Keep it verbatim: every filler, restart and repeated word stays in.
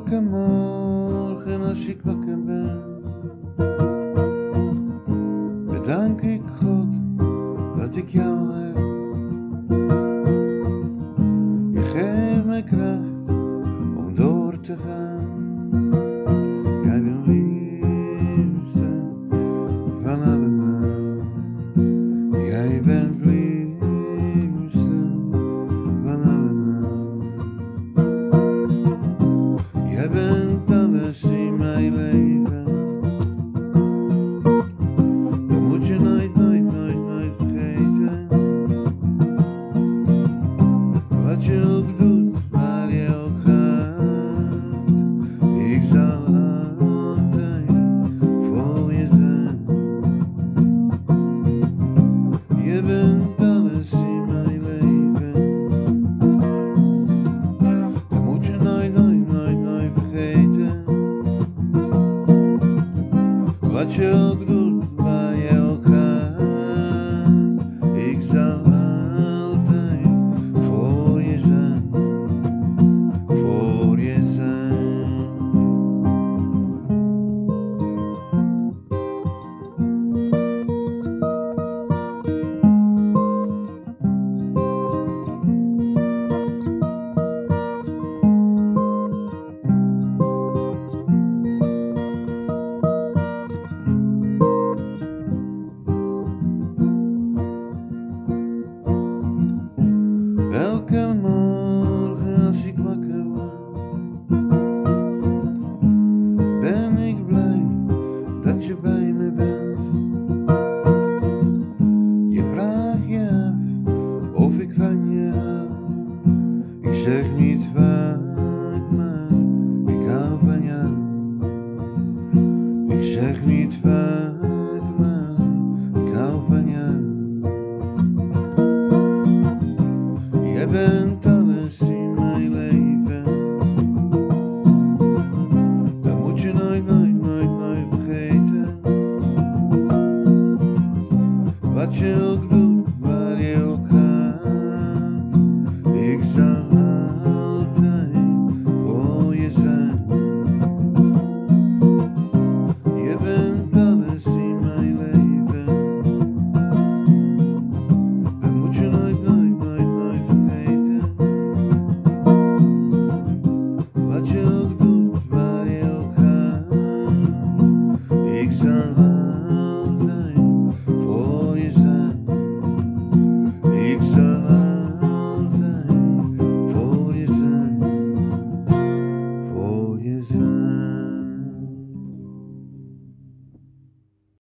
Elke morgen als ik wakker ben, bedank ik God dat ik jou heb. Je geeft me kracht om door te gaan. Jij bent liefste van allemaal. Jij bent liefste van allemaal. Jij bent alles in mijn leven. Dat moet je nooit, nooit, nooit, nooit vergeten. Wat je ook doet, waar je ook gaat, ik zal altijd voor je zijn. Je bent alles in mijn leven. Dat moet je nooit, nooit, nooit, nooit vergeten. Wat je ook doet, waar je ook gaat, ik zal altijd voor je zijn, voor je zijn. Elke morgen als ik wakker word, ben ik blij dat je bij me bent. Je vraagt je af of ik van je hou. Ik zeg niet vaak, maar ik hou van jou. Ik zeg niet vaak, maar ik hou van jou. Jij bent alles in mijn leven. Dat moet je nooit, nooit, nooit, nooit vergeten. Wat je ook doet, waar je ook gaat, ik zal